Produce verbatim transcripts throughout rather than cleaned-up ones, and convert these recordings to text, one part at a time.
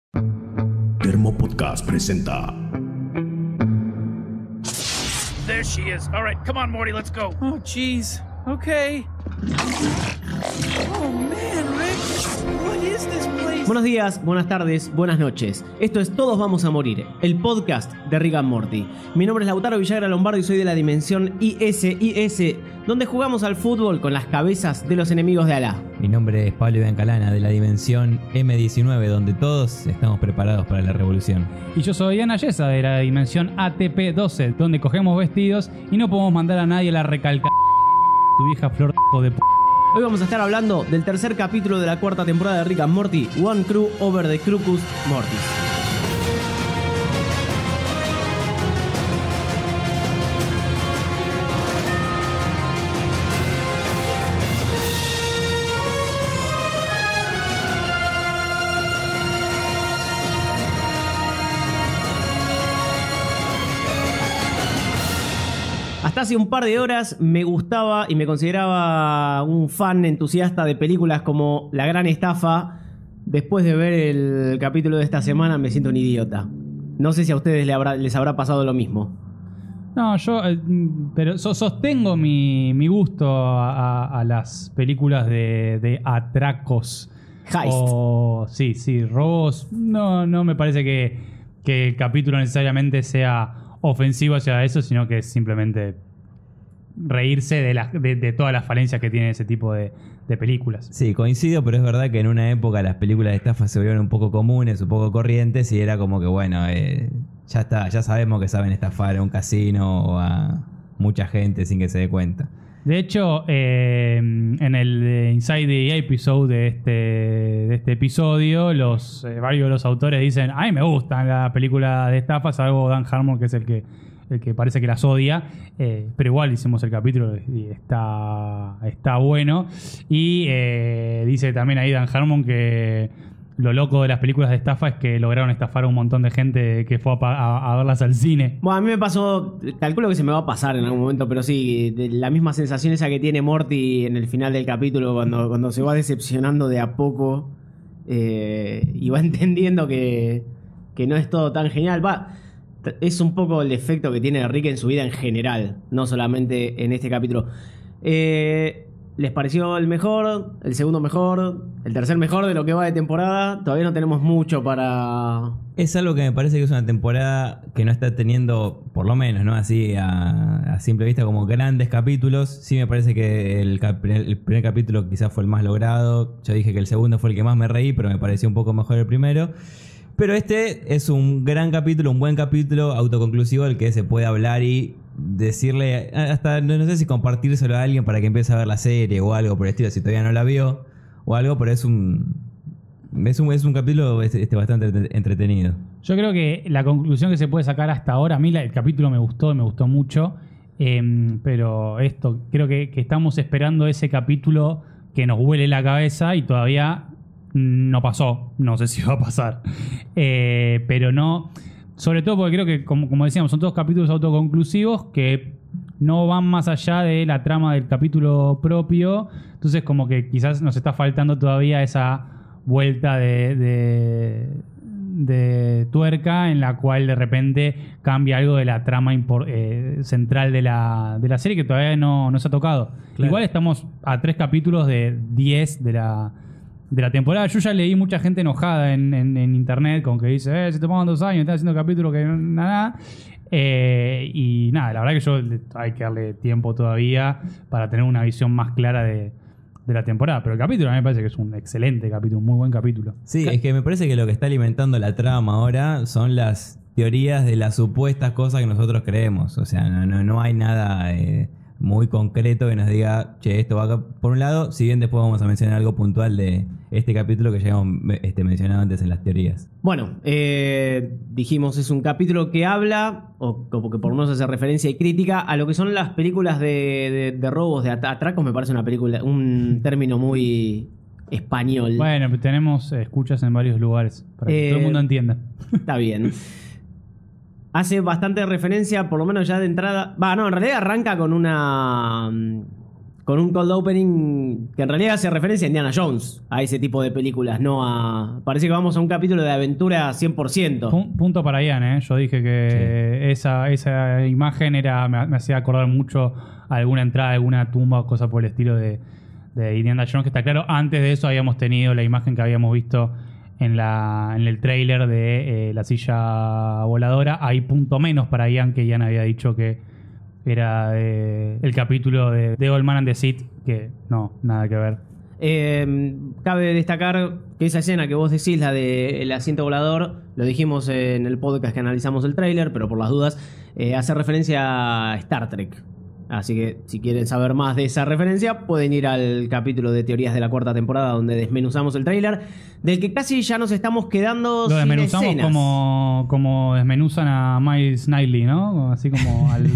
Termo Podcast presenta. There she is. All right, come on, Morty, let's go. Oh, jeez. Okay. Oh, man, Rick. What is this place? Buenos días, buenas tardes, buenas noches. Esto es Todos Vamos a Morir, el podcast de Rick and Morty. Mi nombre es Lautaro Villagra Lombardo y soy de la dimensión I S I S, donde jugamos al fútbol con las cabezas de los enemigos de Alá. Mi nombre es Pablo Biancalana, de la dimensión eme diecinueve, donde todos estamos preparados para la revolución. Y yo soy Ana Yesa, de la dimensión A T P doce, donde cogemos vestidos y no podemos mandar a nadie a la recalca... tu vieja flor de p***. Hoy vamos a estar hablando del tercer capítulo de la cuarta temporada de Rick and Morty, One Crew Over the Crocus Mortis. Hasta hace un par de horas me gustaba y me consideraba un fan entusiasta de películas como La Gran Estafa. Después de ver el capítulo de esta semana me siento un idiota. No sé si a ustedes les habrá, les habrá pasado lo mismo. No, yo eh, pero so, sostengo mi, mi gusto a, a, a las películas de, de atracos. Heist. O, sí, sí, robos. No, no me parece que, que el capítulo necesariamente sea ofensivo hacia eso, sino que es simplemente reírse de, la, de, de todas las falencias que tiene ese tipo de, de películas. Sí, coincido, pero es verdad que en una época las películas de estafa se volvieron un poco comunes, un poco corrientes, y era como que, bueno, eh, ya está, ya sabemos que saben estafar a un casino o a mucha gente sin que se dé cuenta. De hecho, eh, en el Inside the Episode de este, de este episodio, los, eh, varios de los autores dicen: a mí me gusta la película de estafa, salvo Dan Harmon, que es el que, el que parece que las odia, eh, pero igual hicimos el capítulo y está, está bueno. Y eh, dice también ahí Dan Harmon que lo loco de las películas de estafa es que lograron estafar a un montón de gente que fue a, a, a verlas al cine. Bueno, a mí me pasó, calculo que se me va a pasar en algún momento, pero sí, de la misma sensación esa que tiene Morty en el final del capítulo, cuando, cuando se va decepcionando de a poco eh, y va entendiendo que, que no es todo tan genial. Va, es un poco el efecto que tiene Rick en su vida en general, no solamente en este capítulo. Eh... ¿Les pareció el mejor? ¿El segundo mejor? ¿El tercer mejor de lo que va de temporada? Todavía no tenemos mucho para... Es algo que me parece que es una temporada que no está teniendo, por lo menos, ¿no? Así a, a simple vista, como grandes capítulos. Sí me parece que el, cap- el primer capítulo quizás fue el más logrado. Yo dije que el segundo fue el que más me reí, pero me pareció un poco mejor el primero. Pero este es un gran capítulo, un buen capítulo autoconclusivo del que se puede hablar y decirle, hasta no sé si compartírselo a alguien para que empiece a ver la serie o algo por el estilo, si todavía no la vio o algo, pero es un es un, es un capítulo este, bastante entretenido. Yo creo que la conclusión que se puede sacar hasta ahora, a mí la, el capítulo me gustó, me gustó mucho, eh, pero esto, creo que, que estamos esperando ese capítulo que nos huele la cabeza y todavía no pasó, no sé si va a pasar, eh, pero no... Sobre todo porque creo que, como, como decíamos, son todos capítulos autoconclusivos que no van más allá de la trama del capítulo propio. Entonces como que quizás nos está faltando todavía esa vuelta de, de, de tuerca en la cual de repente cambia algo de la trama impor, eh, central de la, de la serie que todavía no, no se ha tocado. Claro. Igual estamos a tres capítulos de diez de la... de la temporada. Yo ya leí mucha gente enojada en, en, en internet con que dice, eh, se tomaban dos años, están haciendo capítulos que nada. Eh, y nada, la verdad que yo hay que darle tiempo todavía para tener una visión más clara de, de la temporada. Pero el capítulo a mí me parece que es un excelente capítulo, un muy buen capítulo. Sí, es que me parece que lo que está alimentando la trama ahora son las teorías de las supuestas cosas que nosotros creemos. O sea, no, no, no hay nada... Eh, muy concreto que nos diga, che, esto va acá por un lado, si bien después vamos a mencionar algo puntual de este capítulo que ya hemos este, mencionado antes en las teorías. Bueno, eh, dijimos, es un capítulo que habla, o como que por lo menos hace referencia y crítica a lo que son las películas de, de, de robos, de atracos. Me parece una película, un término muy español. Bueno, tenemos escuchas en varios lugares para que eh, todo el mundo entienda. Está bien. Hace bastante referencia, por lo menos ya de entrada. Va, no, en realidad arranca con una con un cold opening que en realidad hace referencia a Indiana Jones, a ese tipo de películas, no a... Parece que vamos a un capítulo de aventura cien por ciento. Pun- Punto para Ian, ¿eh? Yo dije que sí. esa, esa imagen era me, me hacía acordar mucho a alguna entrada, alguna tumba o cosa por el estilo de, de Indiana Jones, que está claro. Antes de eso habíamos tenido la imagen que habíamos visto en, la, en el tráiler de eh, la silla voladora. Hay punto menos para Ian, que Ian había dicho que era de, el capítulo de, de Old Man and the Sith, que no, nada que ver. Eh, cabe destacar que esa escena que vos decís, la del asiento volador, lo dijimos en el podcast que analizamos el tráiler, pero por las dudas, eh, hace referencia a Star Trek. Así que si quieren saber más de esa referencia, pueden ir al capítulo de teorías de la cuarta temporada donde desmenuzamos el tráiler, del que casi ya nos estamos quedando Lo sin desmenuzamos escenas. como, como desmenuzan a Miles Knightley, ¿no? Así como al...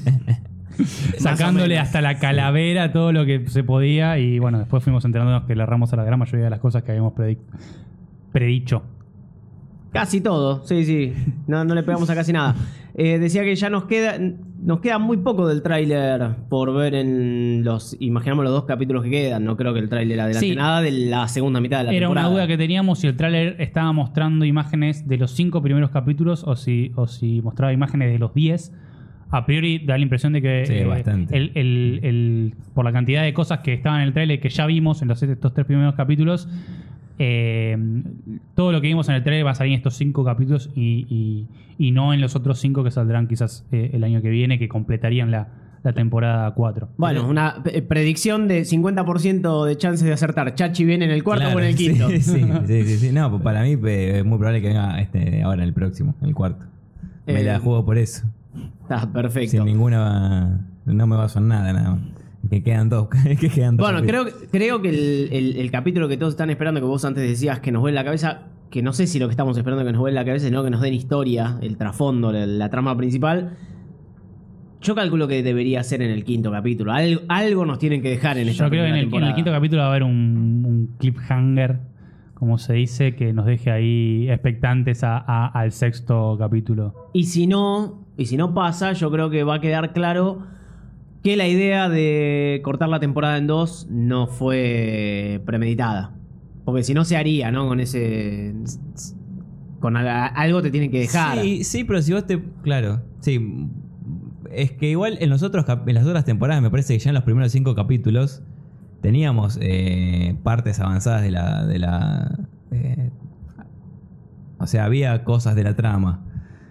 sacándole menos. hasta la calavera todo lo que se podía. Y bueno, después fuimos enterándonos que le erramos a la gran mayoría de las cosas que habíamos predic- predicho. Casi todo, sí, sí. No, no le pegamos a casi nada. Eh, decía que ya nos queda nos queda muy poco del tráiler por ver en los... Imaginamos los dos capítulos que quedan. No creo que el tráiler adelante Sí. nada de la segunda mitad de la Era temporada. una duda que teníamos si el tráiler estaba mostrando imágenes de los cinco primeros capítulos o si, o si mostraba imágenes de los diez. A priori da la impresión de que Sí, bastante. el, el- el- por la cantidad de cosas que estaban en el tráiler que ya vimos en los, estos tres primeros capítulos, eh, todo lo que vimos en el tráiler va a salir en estos cinco capítulos y, y- y no en los otros cinco que saldrán quizás eh, el año que viene, que completarían la, la temporada cuatro. Bueno, una eh, predicción de cincuenta por ciento de chances de acertar. Chachi viene en el cuarto Claro, o en el sí, quinto. Sí, sí, sí, sí. No, pues para mí eh, es muy probable que venga este, ahora el próximo, el cuarto. Me Eh, la juego por eso. Está perfecto. Sin ninguna... No me baso en nada, nada más. Que quedan dos. que quedan dos Bueno, creo, capítulos. creo que el, el- el capítulo que todos están esperando, que vos antes decías que nos vuele la cabeza, que no sé si lo que estamos esperando que nos vuele la cabeza, sino que nos den historia, el trasfondo, la, la trama principal. Yo calculo que debería ser en el quinto capítulo. Algo, algo nos tienen que dejar en esta Yo creo que en primera el, en el temporada. quinto capítulo va a haber un, un cliffhanger, como se dice, que nos deje ahí expectantes a- a- al sexto capítulo. Y si no, y si no pasa, yo creo que va a quedar claro que la idea de cortar la temporada en dos no fue premeditada. Porque si no se haría, ¿no? Con ese... Con al- algo te tienen que dejar. Sí, sí, pero si vos te... Claro, sí. Es que igual en, los otros, cap- en las otras temporadas me parece que ya en los primeros cinco capítulos teníamos eh, partes avanzadas de la... De la eh, o sea, había cosas de la trama.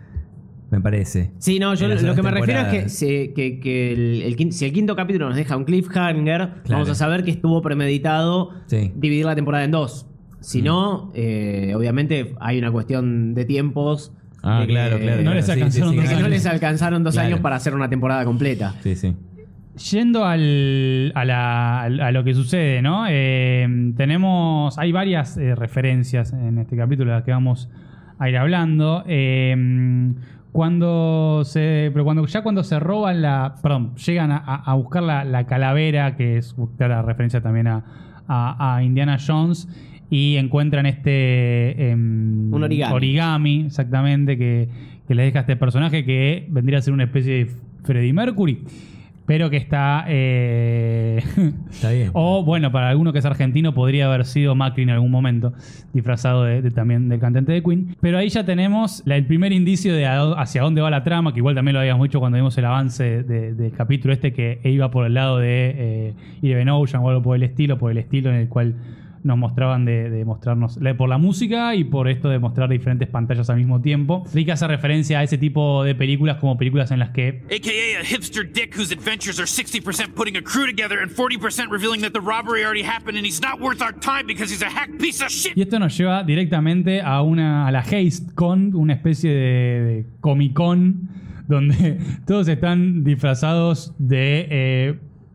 Me parece. Sí, no, yo En las lo que me otras refiero es que, temporadas. se- que, que el, el quin- si el quinto capítulo nos deja un cliffhanger, Claro. vamos a saber que estuvo premeditado Sí. dividir la temporada en dos. Si Mm. no, eh, obviamente hay una cuestión de tiempos. Ah, de que- claro, claro. No les claro. alcanzaron de dos que no años. les alcanzaron dos Claro. años para hacer una temporada completa. Sí, sí. Yendo al, a, la- a lo que sucede, ¿no? Eh, tenemos, hay varias eh, referencias en este capítulo de las que vamos a ir hablando. Eh, cuando se, pero cuando ya cuando se roban la, perdón, llegan a, a buscar la, la calavera, que es la referencia también a, a- a Indiana Jones, y encuentran este em, Un origami. origami, exactamente, que, que le deja a este personaje que vendría a ser una especie de Freddie Mercury. Pero que está... eh, Está bien. o, bueno, para alguno que es argentino, podría haber sido Macri en algún momento, disfrazado de, de- también del cantante de Queen. Pero ahí ya tenemos la- el primer indicio de a- hacia dónde va la trama, que igual también lo habíamos dicho cuando vimos el avance de- del capítulo este, que iba por el lado de eh, Eleven Ocean o algo por el estilo, por el estilo en el cual nos mostraban de, de mostrarnos la- por la música y por esto de mostrar diferentes pantallas al mismo tiempo. Rick hace referencia a ese tipo de películas como películas en las que A K A a hipster dick whose adventures are sixty percent putting a crew together and forty percent revealing that the robbery already happened and he's not worth our time because he's a hack piece of shit. Y esto nos lleva directamente a una a la Haste Con, una especie de, de Comic Con, donde todos están disfrazados de eh,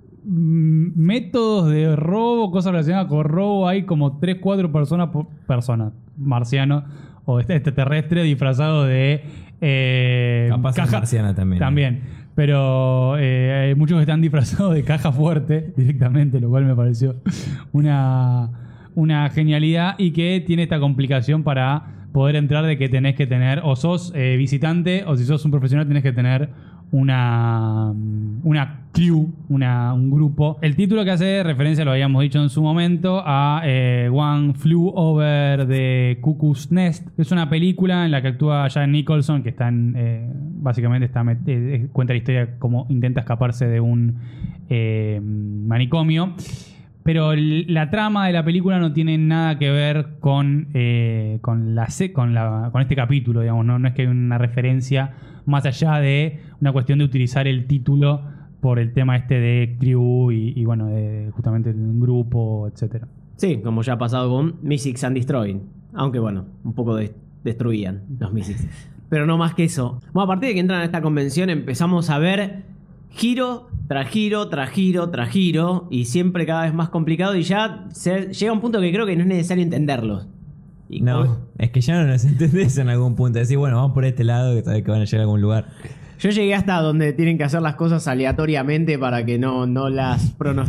mm, métodos de robo, cosas relacionadas con robo. Hay como tres cuatro personas por persona, marciano o este- extraterrestre disfrazado de eh, Capaz es marciana también. También. Pero eh, hay muchos que están disfrazados de caja fuerte directamente, lo cual me pareció una, una genialidad y que tiene esta complicación para poder entrar de que tenés que tener, o sos eh, visitante, o si sos un profesional tenés que tener una, una crew, una, un grupo. El título que hace referencia, lo habíamos dicho en su momento, a eh, One Flew Over the Cuckoo's Nest, que es una película en la que actúa Jack Nicholson, que está en, eh, básicamente está met- eh, cuenta la historia como intenta escaparse de un eh, manicomio. Pero el, la trama de la película no tiene nada que ver con, eh, con, la, con, la, con este capítulo, digamos. ¿no? no es que hay una referencia más allá de una cuestión de utilizar el título por el tema este de crew y, y bueno, de justamente un grupo, etcétera. Sí, como ya ha pasado con Mystics and Destroying. Aunque bueno, un poco de- destruían los Mystics. Pero no más que eso. Bueno, a partir de que entran a esta convención empezamos a ver giro tras giro, tras giro, tras giro. Y siempre cada vez más complicado. Y ya se, llega un punto que creo que no es necesario entenderlos. Y No, como- es que ya no nos entendés en algún punto. Decís, bueno, vamos por este lado que sabés que van a llegar a algún lugar. Yo llegué hasta donde tienen que hacer las cosas aleatoriamente para que no, no las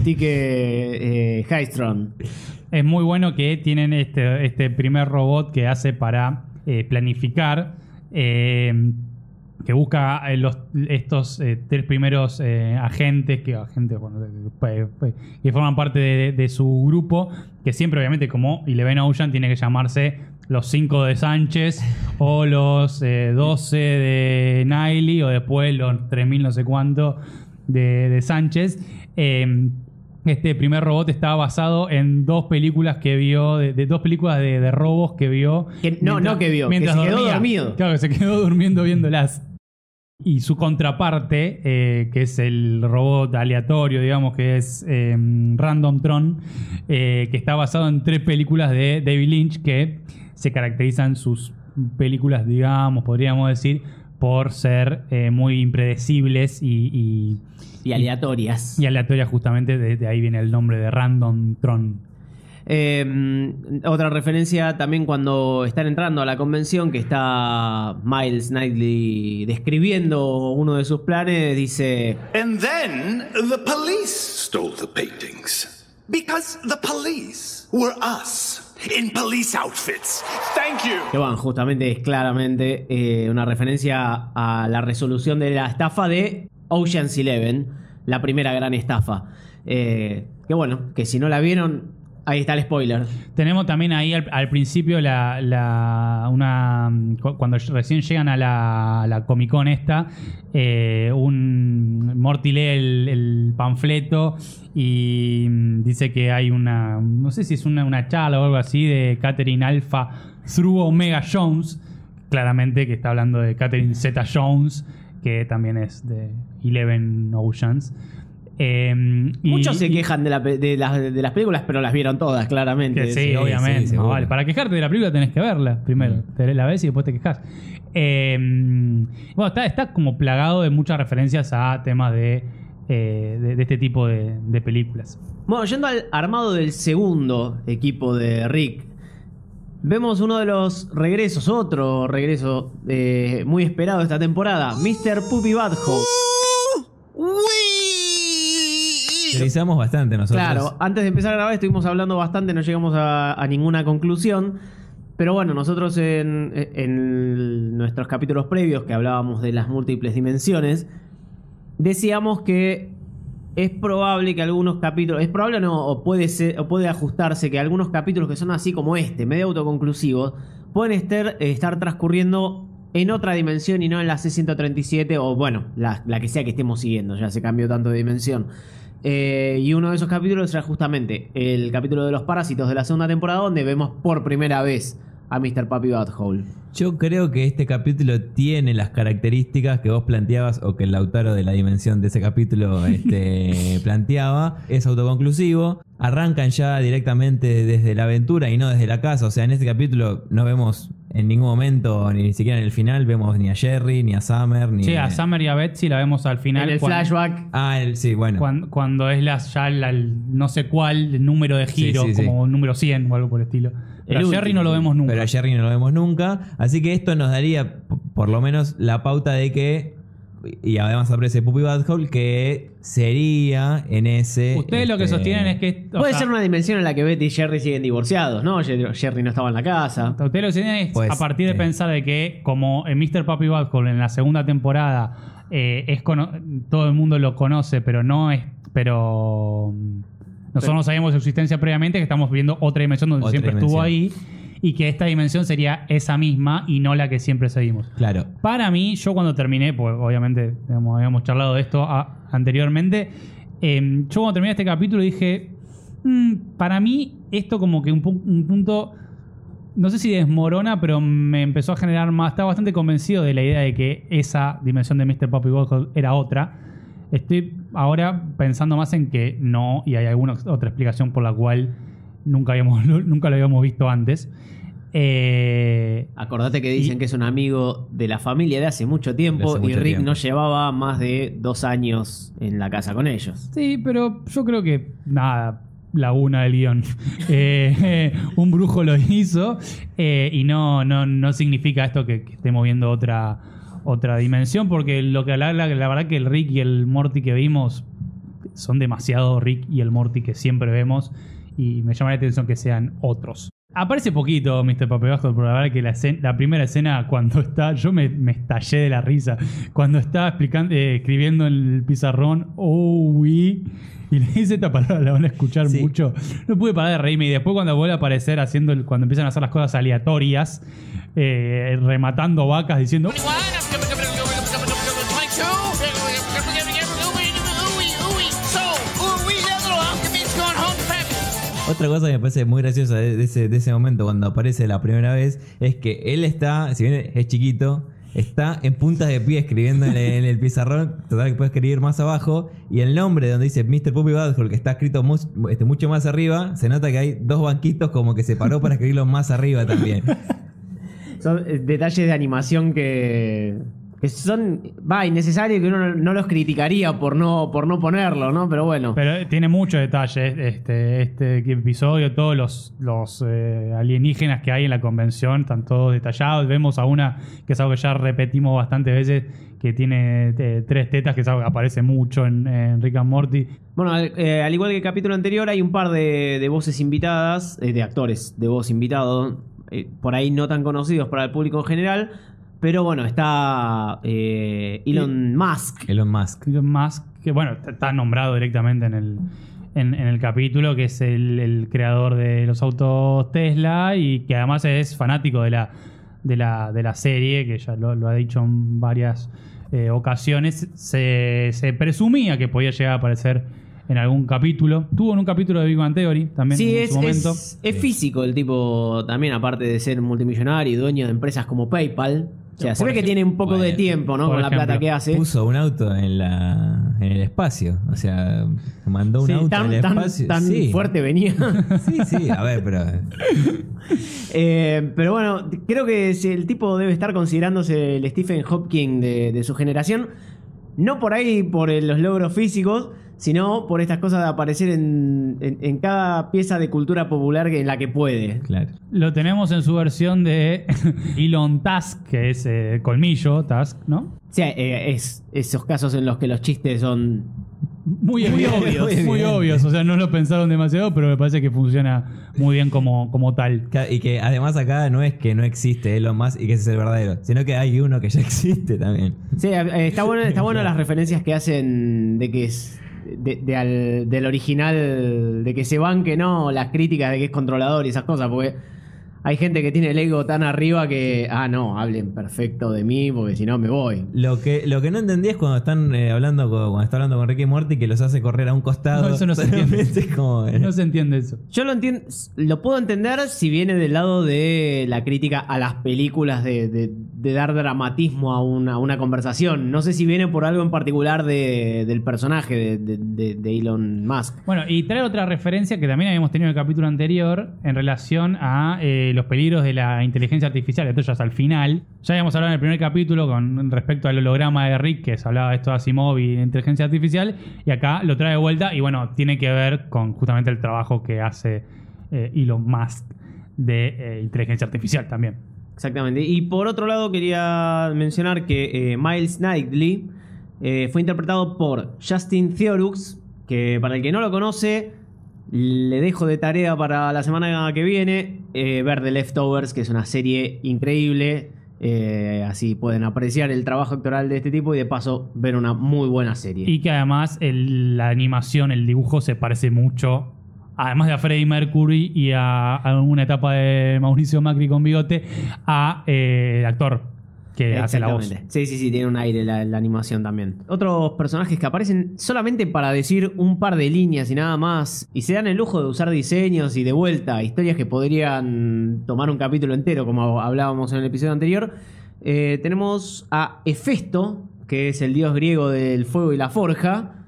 pronostique eh, Hystron. Es muy bueno que tienen este, este primer robot que hace para eh, planificar, eh, que busca eh, los, estos eh, tres primeros eh, agentes, que, agentes bueno, que, que forman parte de, de su grupo, que siempre obviamente como Eleven Ocean tiene que llamarse los cinco de Sánchez o los eh, doce de Niley o después los tres mil no sé cuánto de, de Sánchez. Eh, Este primer robot estaba basado en dos películas que vio, de, de dos películas de, de robos que vio. Que- no, no que vio, que se quedó dormido. Claro, que se quedó durmiendo viéndolas. Y su contraparte, eh, que es el robot aleatorio, digamos, que es eh, Random Tron, eh, que está basado en tres películas de David Lynch que se caracterizan sus películas, digamos, podríamos decir, por ser eh, muy impredecibles y, y Y aleatorias. y aleatorias, justamente de, de ahí viene el nombre de Random Tron. Eh, otra referencia también cuando están entrando a la convención, que está Miles Knightley describiendo uno de sus planes, dice: And then the police stole the paintings. Because the police were us in police outfits. Thank you. que bueno, justamente es claramente eh, una referencia a la resolución de la estafa de Ocean's Eleven, la primera gran estafa. Eh, que bueno, que si no la vieron, ahí está el spoiler. Tenemos también ahí al, al principio la, la una cu- cuando recién llegan a la, a la Comic Con esta, eh, un Morty lee el, el panfleto y mm, dice que hay una, no sé si es una, una charla o algo así de Catherine Alpha Through Omega Jones, claramente que está hablando de Catherine Zeta Jones, que también es de Eleven Oceans. Eh, y- Muchos se y- quejan de, la pe- de, las, de las películas, pero las vieron todas, claramente. Que sí, sí, obviamente. sí, más seguro. vale. Para quejarte de la película tenés que verla primero. Te la ves y después te quejas. Eh, bueno, está, está como plagado de muchas referencias a temas de, eh, de, de este tipo de, de películas. Bueno, yendo al armado del segundo equipo de Rick, vemos uno de los regresos, otro regreso eh, muy esperado esta temporada, mister Puppy Butthole. Teorizamos bastante nosotros. Claro, antes de empezar a grabar estuvimos hablando bastante, no llegamos a, a ninguna conclusión. Pero bueno, nosotros en, en nuestros capítulos previos que hablábamos de las múltiples dimensiones, decíamos que es probable que algunos capítulos, es probable o no, o puede ser, o puede ajustarse que algunos capítulos que son así como este, medio autoconclusivos, pueden estar, estar transcurriendo en otra dimensión y no en la C ciento treinta y siete, o bueno, la, la que sea que estemos siguiendo, ya se cambió tanto de dimensión. Eh, y uno de esos capítulos era justamente el capítulo de los parásitos de la segunda temporada, donde vemos por primera vez a mister Puppy Butthole. Yo creo que este capítulo tiene las características que vos planteabas o que el Lautaro de la dimensión de ese capítulo este, planteaba. Es autoconclusivo. Arrancan ya directamente desde la aventura y no desde la casa. O sea, en este capítulo no vemos en ningún momento, ni siquiera en el final, vemos ni a Jerry, ni a Summer, ni Sí, a Summer y a Betsy la vemos al final. En el cuando- flashback. Ah, el, sí, bueno. Cuando, cuando es la, ya la- el no sé cuál el número de giro, Sí, sí, sí. como número cien o algo por el estilo. Pero El a Jerry último, no lo vemos nunca. Pero a Jerry no lo vemos nunca. Así que esto nos daría, p- por lo menos, la pauta de que y además aparece Puppy Butthole, que sería en ese... Ustedes lo que este, sostienen es que... o Puede sea, ser una dimensión en la que Betty y Jerry siguen divorciados, ¿no? Jerry Jerry no estaba en la casa. Ustedes lo que sostienen es Pues, a partir de eh. pensar de que como en míster Puppy Butthole en la segunda temporada eh, es cono- todo el mundo lo conoce, pero no es... pero nosotros no sabíamos su existencia previamente, que estamos viendo otra dimensión donde Otra siempre estuvo dimensión. ahí, y que esta dimensión sería esa misma y no la que siempre seguimos. Claro. Para mí, yo cuando terminé, pues obviamente digamos, habíamos charlado de esto a- anteriormente, eh, yo cuando terminé este capítulo dije, "Mm, para mí esto como que un, pu- un punto, no sé si desmorona, pero me empezó a generar más, estaba bastante convencido de la idea de que esa dimensión de míster Puppy Butthole era otra. Estoy ahora pensando más en que no, y hay alguna otra explicación por la cual nunca, habíamos, nunca lo habíamos visto antes. Eh, Acordate que dicen Y- que es un amigo de la familia de hace mucho tiempo De hace y mucho Rick tiempo. no llevaba más de dos años en la casa con ellos. Sí, pero yo creo que nada, laguna del guión. Eh, un brujo lo hizo eh, y no, no, no significa esto que, que estemos viendo otra, otra dimensión, porque lo que la, la, la verdad que el Rick y el Morty que vimos son demasiado Rick y el Morty que siempre vemos y me llama la atención que sean otros. Aparece poquito míster Puppy Butthole, pero la verdad que la, escena- la primera escena cuando está, yo me, me estallé de la risa, cuando está explicando, eh, escribiendo en el pizarrón, oh, we, y le dice esta palabra, la van a escuchar Sí. mucho, no pude parar de reírme, y después cuando vuelve a aparecer haciendo, el- cuando empiezan a hacer las cosas aleatorias, eh, rematando vacas, diciendo, Otra cosa que me parece muy graciosa de, de ese, de ese momento cuando aparece la primera vez es que él está, si bien es chiquito, está en puntas de pie escribiendo en el, en el pizarrón, total que puede escribir más abajo, y el nombre donde dice míster Puppy Butthole, que está escrito mu- este, mucho más arriba, se nota que hay dos banquitos como que se paró para escribirlo más arriba también. Son eh, detalles de animación que, que son, va, innecesarios, que uno no, no los criticaría por no, por no ponerlo, ¿no? Pero bueno. pero tiene muchos detalles este, este episodio, todos los, los eh, alienígenas que hay en la convención están todos detallados. Vemos a una que es algo que ya repetimos bastantes veces, que tiene eh, tres tetas, que es algo que aparece mucho en, en Rick and Morty. Bueno, al, eh, al igual que el capítulo anterior, hay un par de, de voces invitadas, eh, de actores de voz invitados, eh, por ahí no tan conocidos para el público en general, pero bueno, está eh, Elon Musk. Elon Musk. Elon Musk, que bueno, está- está nombrado directamente en el, en, en el capítulo, que es el, el creador de los autos Tesla y que además es fanático de la, de la, de la serie, que ya lo, lo ha dicho en varias eh, ocasiones. Se, se presumía que podía llegar a aparecer en algún capítulo. Tuvo en un capítulo de Big Bang Theory también Sí, en es, su momento. es, es físico el tipo también, aparte de ser multimillonario y dueño de empresas como PayPal. O sea, se Por ve que ejemplo- tiene un poco de Bueno, tiempo, ¿no? por Con la plata ejemplo, que hace. Puso un auto en la en el espacio. O sea, mandó un Sí, auto tan en el tan- espacio. tan Sí. fuerte venía. Sí, sí, a ver, pero. Eh, pero bueno, creo que si el tipo debe estar considerándose el Stephen Hawking de, de su generación. No por ahí, por el- los logros físicos, sino por estas cosas de aparecer en, en- en cada pieza de cultura popular que- en la que puede. Claro. Lo tenemos en su versión de Elon Tusk, que es eh, colmillo, Tusk, ¿no? O sea, eh, es esos casos en los que los chistes son Muy, Muy obvios, obvios. muy obvios. O sea, no lo pensaron demasiado, pero me parece que funciona muy bien como, como tal. Ca- Y que además acá no es que no existe Elon Musk y que ese es el verdadero, sino que hay uno que ya existe también. Sí, eh, está bueno, está bueno las referencias que hacen de que es de, de al- del original, de que se banque, ¿no? Las críticas de que es controlador y esas cosas, porque hay gente que tiene el ego tan arriba que, ah, no, hablen perfecto de mí, porque si no me voy. Lo que, lo que no entendí es cuando están eh, hablando con, cuando está hablando con Ricky y Morty que los hace correr a un costado. No, eso no se entiende. Solamente es como, eh, No se entiende eso. Yo lo entiendo, lo puedo entender si viene del lado de la crítica a las películas de, de- de dar dramatismo a una, a una conversación. No sé si viene por algo en particular de- del personaje de, de- de- de Elon Musk. Bueno, y traer otra referencia que también habíamos tenido en el capítulo anterior en relación a eh, los peligros de la inteligencia artificial. Esto ya hasta el final. Ya habíamos hablado en el primer capítulo con respecto al holograma de Rick, que se hablaba de esto de Asimov y de inteligencia artificial. Y acá lo trae de vuelta y bueno, tiene que ver con justamente el trabajo que hace eh, Elon Musk de eh, inteligencia artificial también. Exactamente. Y por otro lado quería mencionar que eh, Miles Knightley Eh, fue interpretado por Justin Theroux, que para el que no lo conoce, le dejo de tarea para la semana que viene eh, ver The Leftovers, que es una serie increíble. Eh, así pueden apreciar el trabajo actoral de este tipo y de paso ver una muy buena serie. Y que además el- la animación, el dibujo se parece mucho, además de a Freddie Mercury y a, a una etapa de Mauricio Macri con bigote, a eh, el actor que hace la voz. Exactamente. Sí, sí, sí, tiene un aire la, la animación también. Otros personajes que aparecen solamente para decir un par de líneas y nada más, y se dan el lujo de usar diseños y de vuelta, historias que podrían tomar un capítulo entero, como hablábamos en el episodio anterior. Eh, tenemos a Hefesto, que es el dios griego del fuego y la forja,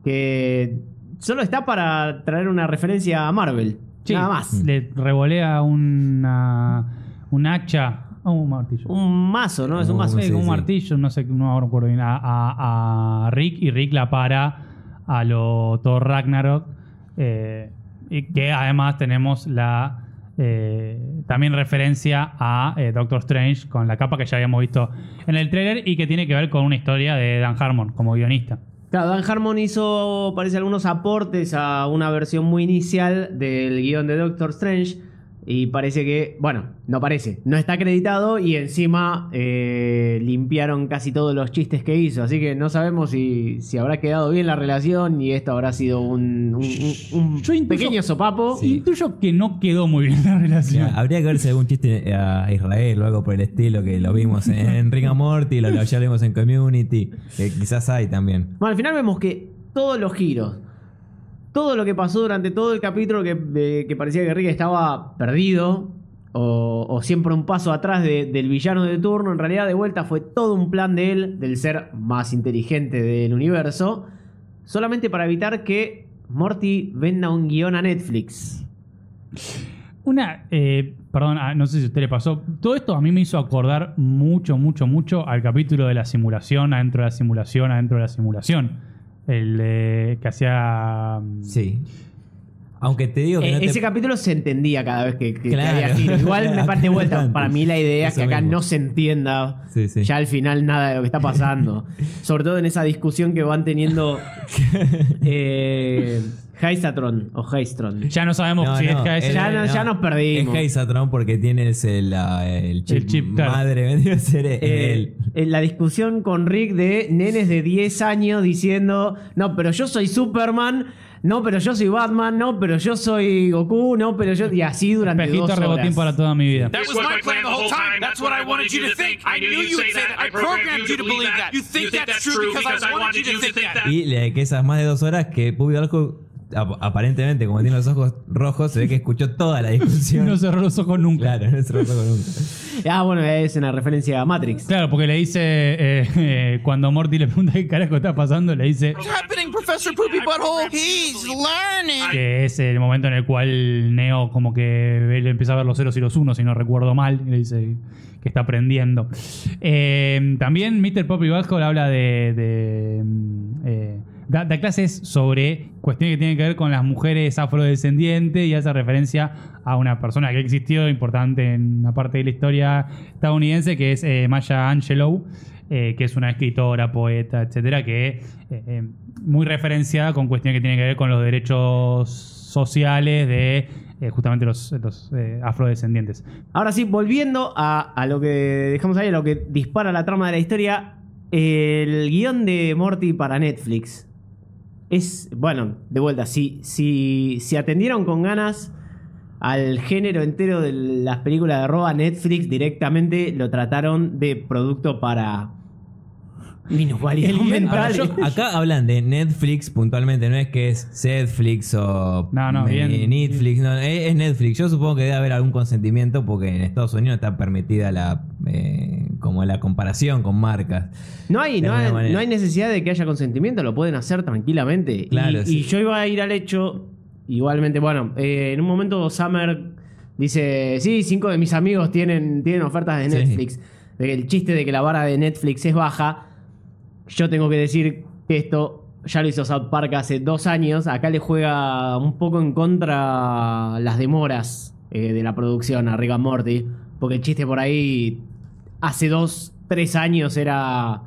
que solo está para traer una referencia a Marvel. Sí, Nada más. le revolea una, un hacha, oh, un martillo. Un mazo, ¿no? Es un Uh, mazo. Sí, sí, con un sí. martillo, no sé, no me acuerdo bien, a, a- a Rick, y Rick la para a lo Thor Ragnarok, eh, y que además tenemos la eh, también referencia a eh, Doctor Strange con la capa que ya habíamos visto en el tráiler y que tiene que ver con una historia de Dan Harmon como guionista. Claro, Dan Harmon hizo, parece, algunos aportes a una versión muy inicial del guión de Doctor Strange. Y parece que, bueno, no parece, no está acreditado y encima eh, limpiaron casi todos los chistes que hizo. Así que no sabemos si, si habrá quedado bien la relación y esto habrá sido un, un- un- un Yo intuyo- pequeño sopapo. Sí. Intuyo que no quedó muy bien la relación. Ya, habría que verse algún chiste a Israel o algo por el estilo, que lo vimos en Rick and Morty, lo, lo ya lo vimos en Community, que quizás hay también. Bueno, al final vemos que todos los giros, todo lo que pasó durante todo el capítulo que, de- que parecía que Rick estaba perdido o, o siempre un paso atrás de- del villano de turno, en realidad de vuelta fue todo un plan de él, del ser más inteligente del universo, solamente para evitar que Morty venda un guión a Netflix. Una, eh, perdón, ah, no sé si a usted le pasó. Todo esto a mí me hizo acordar mucho, mucho, mucho al capítulo de la simulación, adentro de la simulación, adentro de la simulación. El de que hacía. Sí. Aunque te digo que Eh, no te... ese capítulo se entendía cada vez que, que- que Claro. había giro. Igual me parte de vuelta. Antes. Para mí la idea es Eso que acá mismo. no se entienda Sí, sí. ya al final nada de lo que está pasando. Sobre todo en esa discusión que van teniendo eh, Heisatron o Heistron. Ya no sabemos No, si no, es que el- Ya no- ya nos perdimos. Es Heisatron porque tienes el, la- el chip, El chip, claro. madre, vendría a ser Eh, él. en la discusión con Rick de nenes de diez años diciendo, no, pero yo soy Superman, no, pero yo soy Batman, no, pero yo soy Goku, no, pero yo... Y así durante Espejito dos rebotín horas. para toda mi vida. That was my plan the whole time. That's what I wanted you to think. I knew you would say that. I programmed you to believe that. You think that's true because I wanted you to think that. Y le- que esas más de dos horas que Pupi Valco, ap- aparentemente, como tiene los ojos rojos, se ve que escuchó toda la discusión. No cerró los ojos nunca. Claro, no se los ojos nunca. Ah, bueno, es una referencia a Matrix. Claro, porque le dice, eh, eh, cuando Morty le pregunta qué carajo está pasando, le dice What's happening, Professor Poopy Butthole? He's learning. que es el momento en el cual Neo como que él empieza a ver los ceros y los unos, si no recuerdo mal, y le dice que está aprendiendo. Eh, también mister Poppy Butthole habla de... de, mm, eh, da, da clases sobre cuestiones que tienen que ver con las mujeres afrodescendientes y hace referencia a una persona que existió importante en una parte de la historia estadounidense, que es eh, Maya Angelou, eh, que es una escritora, poeta, etcétera, que eh, eh, muy referenciada con cuestiones que tienen que ver con los derechos sociales de eh, justamente los, los eh, afrodescendientes. Ahora sí, volviendo a, a lo que dejamos ahí, a lo que dispara la trama de la historia, el guión de Morty para Netflix es, bueno, de vuelta, si, si, si atendieron con ganas al género entero de las películas de roba, Netflix directamente lo trataron de producto para minusválidos El guión- Ahora, mentales. yo- acá hablan de Netflix puntualmente, no es que es Netflix o No, no, eh, bien. Netflix, no, es, es Netflix. Yo supongo que debe haber algún consentimiento porque en Estados Unidos está permitida la eh, como la comparación con marcas. No hay, De no, alguna hay, manera. no hay necesidad de que haya consentimiento, lo pueden hacer tranquilamente. Claro, y, sí. y yo iba a ir al hecho, igualmente, bueno, eh, en un momento Summer dice, sí, cinco de mis amigos tienen, tienen ofertas de Sí. Netflix. El chiste de que la vara de Netflix es baja. Yo tengo que decir que esto ya lo hizo South Park hace dos años. Acá le juega un poco en contra las demoras eh, de la producción a Rick and Morty. Porque el chiste por ahí hace dos, tres años era...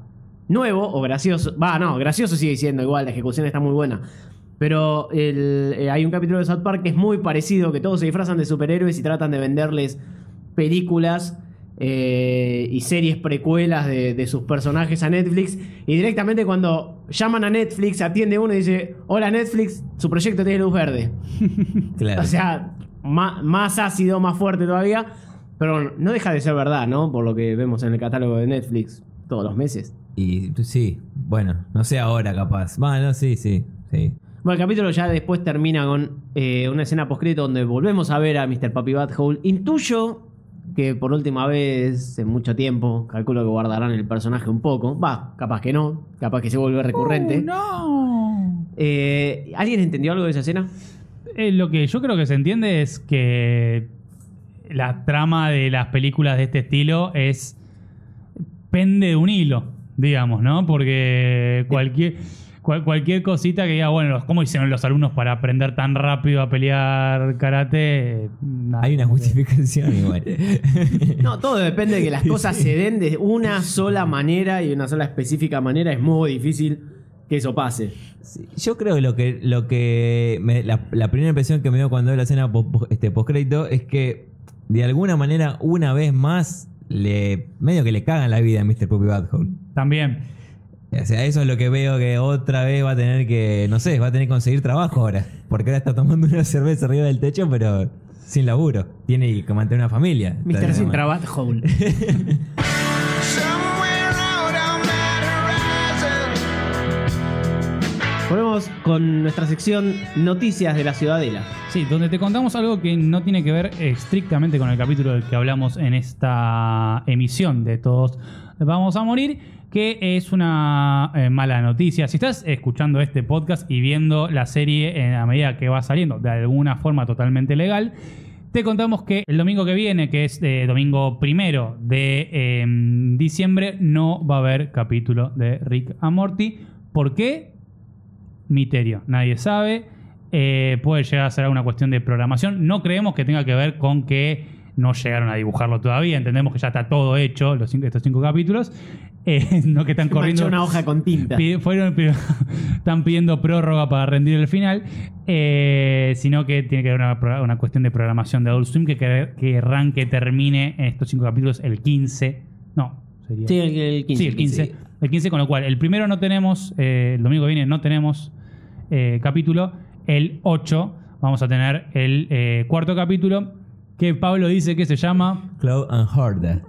nuevo o gracioso. Va, no, gracioso sigue siendo igual, la ejecución está muy buena. Pero el, eh, hay un capítulo de South Park que es muy parecido, que todos se disfrazan de superhéroes y tratan de venderles películas eh, y series precuelas de, de sus personajes a Netflix. Y directamente cuando llaman a Netflix, atiende uno y dice: hola Netflix, su proyecto tiene luz verde. Claro. O sea, más, más ácido, más fuerte todavía. Pero bueno, no deja de ser verdad, ¿no? Por lo que vemos en el catálogo de Netflix todos los meses. Y sí, bueno, no sé ahora capaz. Bueno, sí, sí, sí. Bueno, el capítulo ya después termina con eh, una escena postcrédito donde volvemos a ver a mister Papi Butthole. Intuyo que por última vez en mucho tiempo, calculo que guardarán el personaje un poco. Va, capaz que no, capaz que se vuelve recurrente. Oh, no. Eh, ¿Alguien entendió algo de esa escena? Eh, lo que yo creo que se entiende es que la trama de las películas de este estilo es pende de un hilo, digamos, ¿no? Porque cualquier... Cual, cualquier cosita que diga, bueno, ¿cómo hicieron los alumnos para aprender tan rápido a pelear karate? Nada, Hay una justificación igual. No, todo depende de que las cosas se den de una sola manera y una sola específica manera. Es muy difícil que eso pase. Sí, yo creo que lo que, lo que me- la, la primera impresión que me dio cuando vi la escena post, este, postcrédito es que de alguna manera, una vez más, le medio que le cagan la vida a mister Puppy Butthole. También. O sea, eso es lo que veo, que otra vez va a tener que, no sé, va a tener que conseguir trabajo ahora. Porque ahora está tomando una cerveza arriba del techo, pero sin laburo. Tiene que mantener una familia. mister Está- Sintra Butthole. Volvemos con nuestra sección Noticias de la Ciudadela. Sí, donde te contamos algo que no tiene que ver estrictamente con el capítulo del que hablamos en esta emisión de Todos Vamos a Morir, que es una eh, mala noticia. Si estás escuchando este podcast y viendo la serie en la medida que va saliendo de alguna forma totalmente legal, te contamos que el domingo que viene, que es eh, domingo primero de eh, diciembre, no va a haber capítulo de Rick and Morty. ¿Por qué? Misterio, nadie sabe. Eh, puede llegar a ser una cuestión de programación. No creemos que tenga que ver con que no llegaron a dibujarlo todavía. Entendemos que ya está todo hecho, los cinco, estos cinco capítulos. Eh, no que están corriendo. Manchó una hoja con tinta. Pide- fueron, pide- están pidiendo prórroga para rendir el final. Eh, sino que tiene que haber una, pro- una cuestión de programación de Adult Swim que, quer- que arranque, termine en estos cinco capítulos el quince. No, sería. Sí, el, el quince. Sí, el quince. El quince, con lo cual, el primero no tenemos, eh, el domingo que viene no tenemos eh, capítulo. El ocho vamos a tener el eh, cuarto capítulo, que Pablo dice que se llama Cloud and Horda.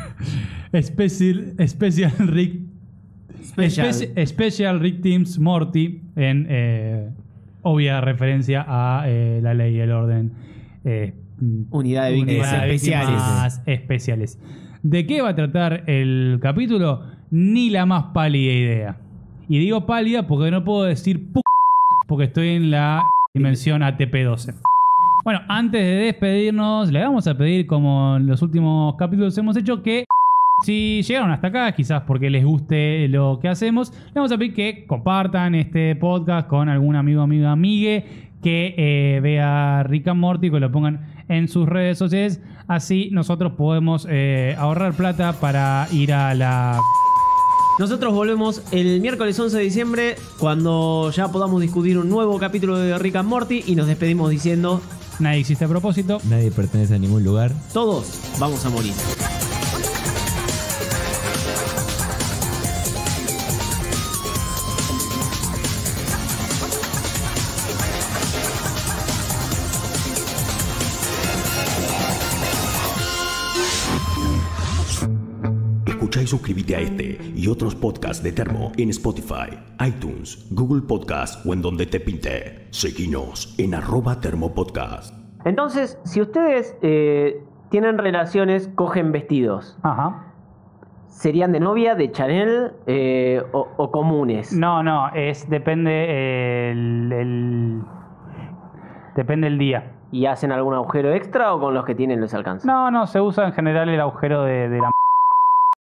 Special, Special Rick Special. Speci- Special Rick Teams Morty, en eh, obvia referencia a eh, la ley y el orden. eh, Unidad de víctimas Unidad de especiales. víctimas especiales. ¿De qué va a tratar el capítulo? Ni la más pálida idea. Y digo pálida porque no puedo decir p porque estoy en la dimensión A T P doce. Bueno, antes de despedirnos, le vamos a pedir, como en los últimos capítulos hemos hecho, que si llegaron hasta acá, quizás porque les guste lo que hacemos, le vamos a pedir que compartan este podcast con algún amigo, amiga, amigue que eh, vea Rick and Morty, que lo pongan en sus redes sociales. Así nosotros podemos eh, ahorrar plata para ir a la... Nosotros volvemos el miércoles once de diciembre, cuando ya podamos discutir un nuevo capítulo de Rick and Morty, y nos despedimos diciendo: Nadie existe a propósito. Nadie pertenece a ningún lugar. todos vamos a morir. Escucha y suscríbete a este y otros podcasts de Termo en Spotify, iTunes, Google Podcast o en donde te pinte. Seguinos en arroba termopodcast. Entonces, si ustedes eh, tienen relaciones, cogen vestidos, Ajá. ¿serían de novia, de Chanel eh, o, o comunes? No, no, es depende eh, el, el- depende el día. ¿Y hacen algún agujero extra o con los que tienen les alcanza? No, no, se usa en general el agujero de, de la